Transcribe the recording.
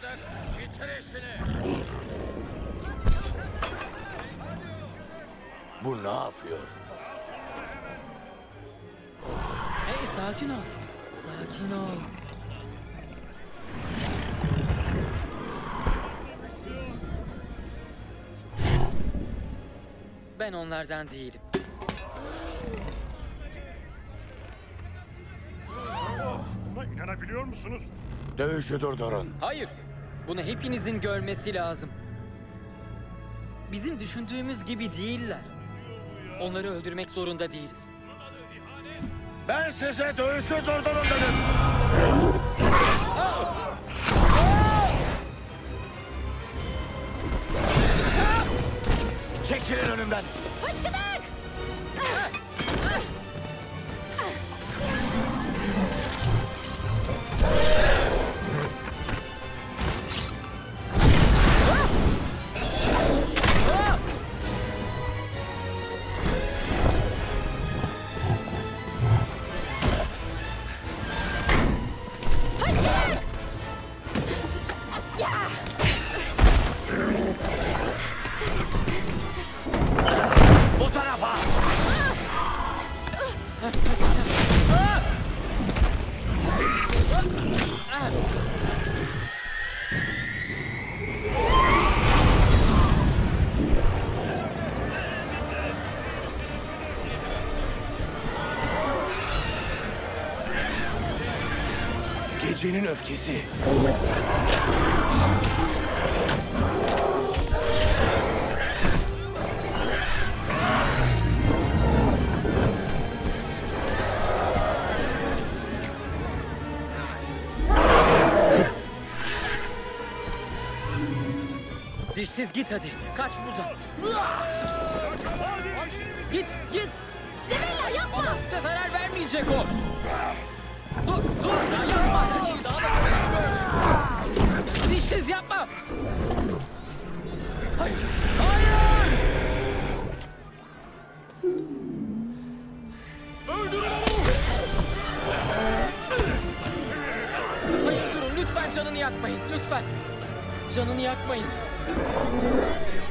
Sadık, bitir işini. Bu ne yapıyor? Hey, sakin ol. Sakin ol. Ben onlardan değilim. Buna inanabiliyor musunuz? Dövüşü durdurun. Hayır. Bunu hepinizin görmesi lazım. Bizim düşündüğümüz gibi değiller. Onları öldürmek zorunda değiliz. Ben size dövüşü durdurun dedim. Çekilin önümden. Hıçkıdık! Bu tarafa. Gecenin öfkesi. Dişsiz git hadi. Kaç buradan. Git, git. Zebella yapma! Ama size zarar vermeyecek o. Dur, dur ya, yapma. Her şeyi daha da karıştırıyorsun. Dişsiz yapma. Hayır, hayır. Öldürün onu! Hayır, durun lütfen, canını yakmayın lütfen. Canını yakmayın.